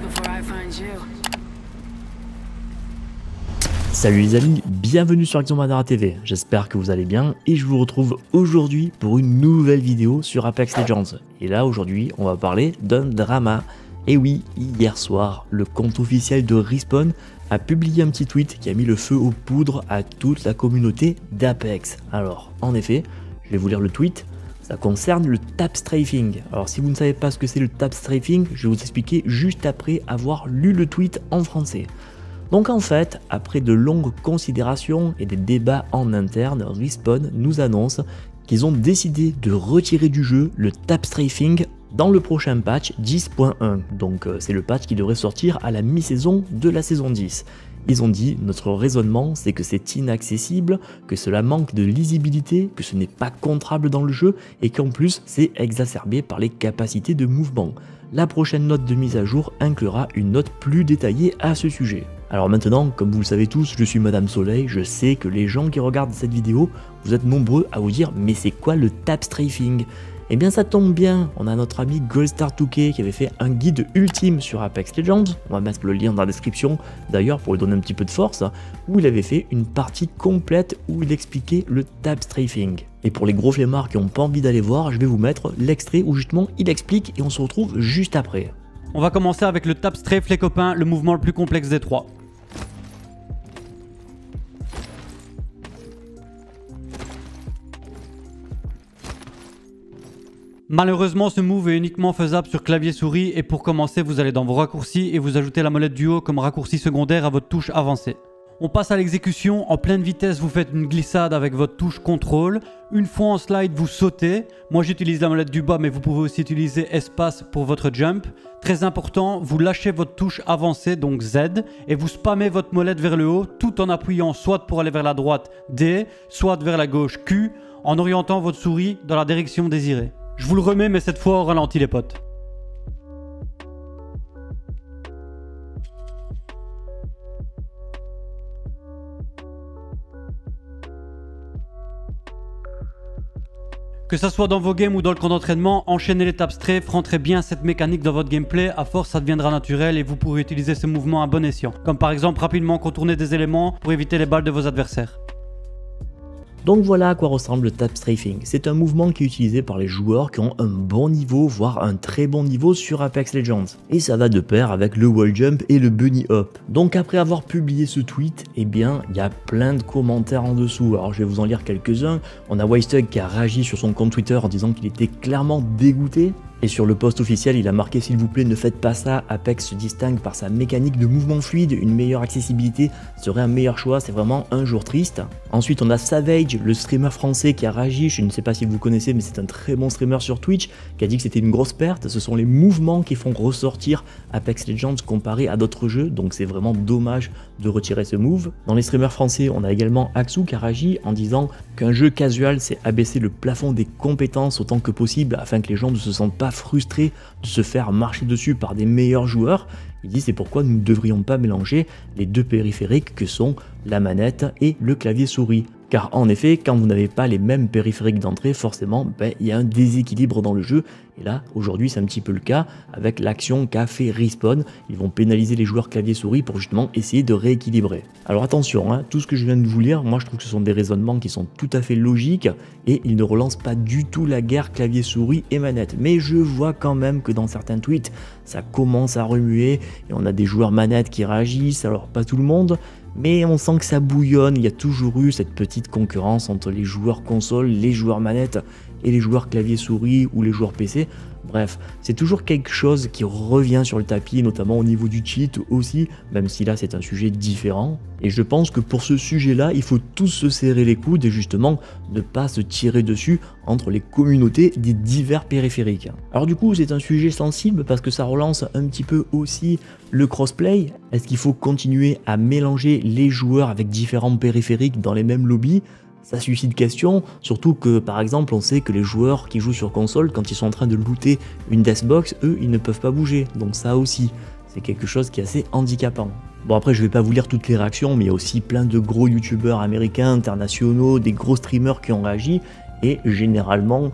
Salut les amis, bienvenue sur Action Madara TV, j'espère que vous allez bien et je vous retrouve aujourd'hui pour une nouvelle vidéo sur Apex Legends. Et là aujourd'hui on va parler d'un drama. Et oui, hier soir, le compte officiel de Respawn a publié un petit tweet qui a mis le feu aux poudres à toute la communauté d'Apex. Alors en effet, je vais vous lire le tweet. Ça concerne le tap strafing. Alors si vous ne savez pas ce que c'est le tap strafing, je vais vous expliquer juste après avoir lu le tweet en français. Donc en fait, après de longues considérations et des débats en interne, Respawn nous annonce qu'ils ont décidé de retirer du jeu le tap strafing dans le prochain patch 10.1. Donc c'est le patch qui devrait sortir à la mi-saison de la saison 10. Ils ont dit, notre raisonnement c'est que c'est inaccessible, que cela manque de lisibilité, que ce n'est pas contrôlable dans le jeu et qu'en plus c'est exacerbé par les capacités de mouvement. La prochaine note de mise à jour inclura une note plus détaillée à ce sujet. Alors maintenant, comme vous le savez tous, je suis Madame Soleil, je sais que les gens qui regardent cette vidéo, vous êtes nombreux à vous dire mais c'est quoi le tap strafing? Eh bien ça tombe bien, on a notre ami Goldstar2K qui avait fait un guide ultime sur Apex Legends, on va mettre le lien dans la description d'ailleurs pour lui donner un petit peu de force, où il avait fait une partie complète où il expliquait le tap strafing. Et pour les gros flemmards qui n'ont pas envie d'aller voir, je vais vous mettre l'extrait où justement il explique et on se retrouve juste après. On va commencer avec le tap strafe les copains, le mouvement le plus complexe des trois. Malheureusement, ce move est uniquement faisable sur clavier souris et pour commencer, vous allez dans vos raccourcis et vous ajoutez la molette du haut comme raccourci secondaire à votre touche avancée. On passe à l'exécution, en pleine vitesse, vous faites une glissade avec votre touche contrôle. Une fois en slide, vous sautez. Moi, j'utilise la molette du bas, mais vous pouvez aussi utiliser espace pour votre jump. Très important, vous lâchez votre touche avancée, donc Z, et vous spammez votre molette vers le haut tout en appuyant soit pour aller vers la droite D, soit vers la gauche Q, en orientant votre souris dans la direction désirée. Je vous le remets, mais cette fois au ralenti les potes. Que ça soit dans vos games ou dans le camp d'entraînement, enchaînez les tap strafe, rentrez bien cette mécanique dans votre gameplay, à force ça deviendra naturel et vous pourrez utiliser ce mouvement à bon escient. Comme par exemple rapidement contourner des éléments pour éviter les balles de vos adversaires. Donc voilà à quoi ressemble le tap strafing. C'est un mouvement qui est utilisé par les joueurs qui ont un bon niveau, voire un très bon niveau sur Apex Legends. Et ça va de pair avec le wall jump et le bunny hop. Donc après avoir publié ce tweet, eh bien il y a plein de commentaires en dessous. Alors je vais vous en lire quelques-uns. On a Wystug qui a réagi sur son compte Twitter en disant qu'il était clairement dégoûté. Et sur le post officiel, il a marqué s'il vous plaît ne faites pas ça, Apex se distingue par sa mécanique de mouvement fluide, une meilleure accessibilité serait un meilleur choix, c'est vraiment un jour triste. Ensuite on a Savage, le streamer français qui a réagi, je ne sais pas si vous connaissez mais c'est un très bon streamer sur Twitch, qui a dit que c'était une grosse perte, ce sont les mouvements qui font ressortir Apex Legends comparé à d'autres jeux, donc c'est vraiment dommage de retirer ce move. Dans les streamers français, on a également Axu qui a réagi en disant qu'un jeu casual c'est abaisser le plafond des compétences autant que possible afin que les gens ne se sentent pas frustrés de se faire marcher dessus par des meilleurs joueurs. Il dit c'est pourquoi nous ne devrions pas mélanger les deux périphériques que sont la manette et le clavier souris. Car en effet, quand vous n'avez pas les mêmes périphériques d'entrée, forcément, il y a un déséquilibre dans le jeu. Et là, aujourd'hui, c'est un petit peu le cas avec l'action qu'a fait Respawn. Ils vont pénaliser les joueurs clavier-souris pour justement essayer de rééquilibrer. Alors attention, hein, tout ce que je viens de vous lire, moi je trouve que ce sont des raisonnements qui sont tout à fait logiques et ils ne relancent pas du tout la guerre clavier-souris et manette. Mais je vois quand même que dans certains tweets, ça commence à remuer et on a des joueurs manettes qui réagissent, alors pas tout le monde. Mais on sent que ça bouillonne, il y a toujours eu cette petite concurrence entre les joueurs console, les joueurs manettes et les joueurs clavier-souris ou les joueurs PC. Bref, c'est toujours quelque chose qui revient sur le tapis, notamment au niveau du cheat aussi, même si là c'est un sujet différent. Et je pense que pour ce sujet-là, il faut tous se serrer les coudes et justement ne pas se tirer dessus entre les communautés des divers périphériques. Alors du coup, c'est un sujet sensible parce que ça relance un petit peu aussi le crossplay. Est-ce qu'il faut continuer à mélanger les joueurs avec différents périphériques dans les mêmes lobbies ? Ça suscite question, surtout que par exemple on sait que les joueurs qui jouent sur console, quand ils sont en train de looter une deathbox, eux ils ne peuvent pas bouger, donc ça aussi, c'est quelque chose qui est assez handicapant. Bon après je vais pas vous lire toutes les réactions, mais il y a aussi plein de gros youtubeurs américains, internationaux, des gros streamers qui ont réagi, et généralement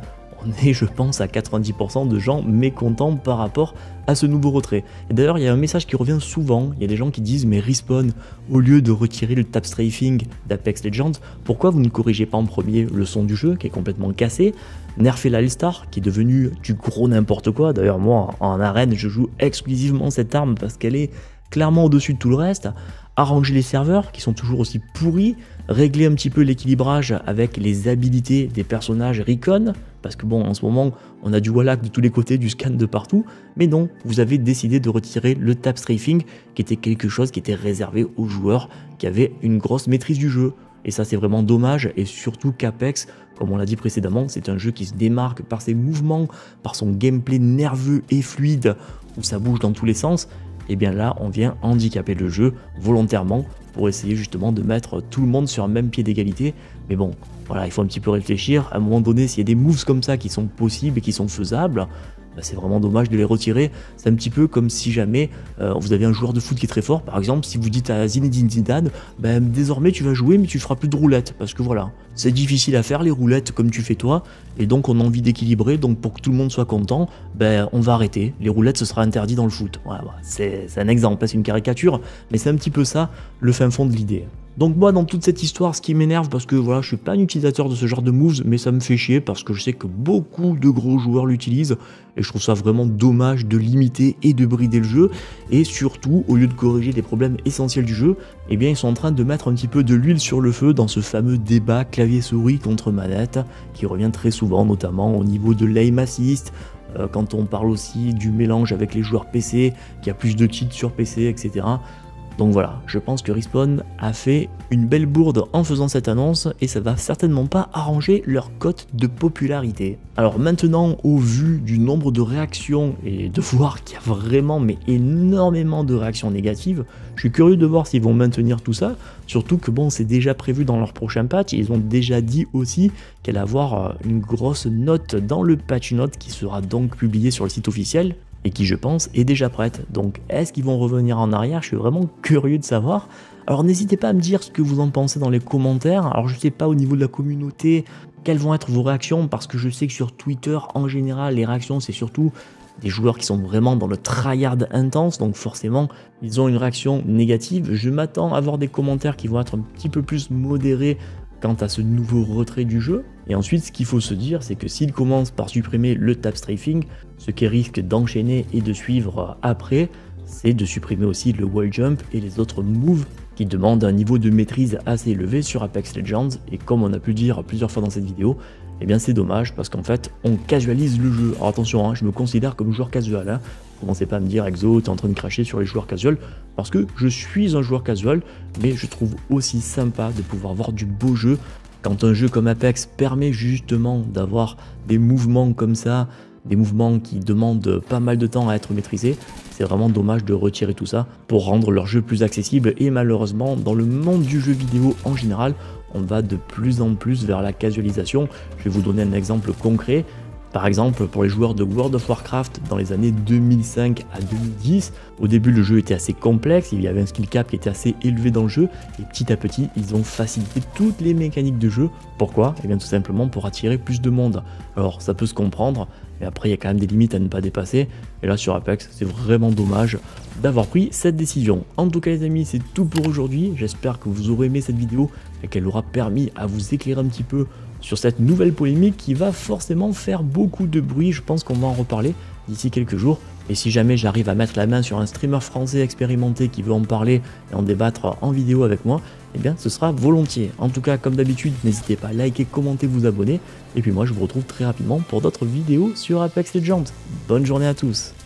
on est, je pense, à 90% de gens mécontents par rapport à ce nouveau retrait. Et d'ailleurs, il y a un message qui revient souvent, il y a des gens qui disent « Mais Respawn, au lieu de retirer le tap strafing d'Apex Legends, pourquoi vous ne corrigez pas en premier le son du jeu qui est complètement cassé, nerfez l'All-Star qui est devenu du gros n'importe quoi. D'ailleurs, moi, en arène, je joue exclusivement cette arme parce qu'elle est clairement au-dessus de tout le reste. Arranger les serveurs qui sont toujours aussi pourris, régler un petit peu l'équilibrage avec les habilités des personnages recon, parce que bon, en ce moment, on a du Wallach de tous les côtés, du scan de partout, mais non, vous avez décidé de retirer le tap strafing, qui était quelque chose qui était réservé aux joueurs qui avaient une grosse maîtrise du jeu. Et ça, c'est vraiment dommage, et surtout qu'Apex, comme on l'a dit précédemment, c'est un jeu qui se démarque par ses mouvements, par son gameplay nerveux et fluide, où ça bouge dans tous les sens. Et bien là, on vient handicaper le jeu volontairement pour essayer justement de mettre tout le monde sur un même pied d'égalité. Mais bon, voilà, il faut un petit peu réfléchir. À un moment donné, s'il y a des moves comme ça qui sont possibles et qui sont faisables, bah c'est vraiment dommage de les retirer. C'est un petit peu comme si jamais vous avez un joueur de foot qui est très fort. Par exemple, si vous dites à Zinedine Zidane, bah, désormais tu vas jouer mais tu feras plus de roulettes. Parce que voilà, c'est difficile à faire les roulettes comme tu fais toi. Et donc on a envie d'équilibrer. Donc pour que tout le monde soit content, bah, on va arrêter. Les roulettes, ce sera interdit dans le foot. Voilà, c'est un exemple, c'est une caricature. Mais c'est un petit peu ça, le fin fond de l'idée. Donc moi dans toute cette histoire, ce qui m'énerve, parce que voilà, je suis pas un utilisateur de ce genre de moves, mais ça me fait chier parce que je sais que beaucoup de gros joueurs l'utilisent et je trouve ça vraiment dommage de limiter et de brider le jeu. Et surtout, au lieu de corriger les problèmes essentiels du jeu, eh bien ils sont en train de mettre un petit peu de l'huile sur le feu dans ce fameux débat clavier-souris contre manette qui revient très souvent, notamment au niveau de l'aim assist, quand on parle aussi du mélange avec les joueurs PC, qui a plus de cheats sur PC, etc. Donc voilà, je pense que Respawn a fait une belle bourde en faisant cette annonce et ça va certainement pas arranger leur cote de popularité. Alors maintenant, au vu du nombre de réactions et de voir qu'il y a vraiment mais énormément de réactions négatives, je suis curieux de voir s'ils vont maintenir tout ça, surtout que bon, c'est déjà prévu dans leur prochain patch et ils ont déjà dit aussi qu'elle allait avoir une grosse note dans le patch note qui sera donc publié sur le site officiel. Et qui, je pense, est déjà prête. Donc, est-ce qu'ils vont revenir en arrière? Je suis vraiment curieux de savoir. Alors, n'hésitez pas à me dire ce que vous en pensez dans les commentaires. Alors, je sais pas au niveau de la communauté, quelles vont être vos réactions, parce que je sais que sur Twitter, en général, les réactions, c'est surtout des joueurs qui sont vraiment dans le tryhard intense, donc forcément, ils ont une réaction négative. Je m'attends à avoir des commentaires qui vont être un petit peu plus modérés quant à ce nouveau retrait du jeu. Et ensuite, ce qu'il faut se dire, c'est que s'il commence par supprimer le tap strafing, ce qui risque d'enchaîner et de suivre après, c'est de supprimer aussi le wall jump et les autres moves qui demandent un niveau de maîtrise assez élevé sur Apex Legends. Et comme on a pu le dire plusieurs fois dans cette vidéo, eh bien c'est dommage parce qu'en fait, on casualise le jeu. Alors attention, je me considère comme joueur casual. Commencez pas à me dire, Exo, t'es en train de cracher sur les joueurs casual, parce que je suis un joueur casual, mais je trouve aussi sympa de pouvoir voir du beau jeu. Quand un jeu comme Apex permet justement d'avoir des mouvements comme ça, des mouvements qui demandent pas mal de temps à être maîtrisés, c'est vraiment dommage de retirer tout ça pour rendre leur jeu plus accessible. Et malheureusement, dans le monde du jeu vidéo en général, on va de plus en plus vers la casualisation. Je vais vous donner un exemple concret. Par exemple, pour les joueurs de World of Warcraft dans les années 2005 à 2010, au début le jeu était assez complexe, il y avait un skill cap qui était assez élevé dans le jeu, et petit à petit ils ont facilité toutes les mécaniques de jeu. Pourquoi? Eh bien tout simplement pour attirer plus de monde. Alors ça peut se comprendre, mais après il y a quand même des limites à ne pas dépasser, et là sur Apex c'est vraiment dommage d'avoir pris cette décision. En tout cas les amis, c'est tout pour aujourd'hui, j'espère que vous aurez aimé cette vidéo et qu'elle aura permis à vous éclairer un petit peu sur cette nouvelle polémique qui va forcément faire beaucoup de bruit. Je pense qu'on va en reparler d'ici quelques jours. Et si jamais j'arrive à mettre la main sur un streamer français expérimenté qui veut en parler et en débattre en vidéo avec moi, eh bien ce sera volontiers. En tout cas, comme d'habitude, n'hésitez pas à liker, commenter, vous abonner. Et puis moi, je vous retrouve très rapidement pour d'autres vidéos sur Apex Legends. Bonne journée à tous.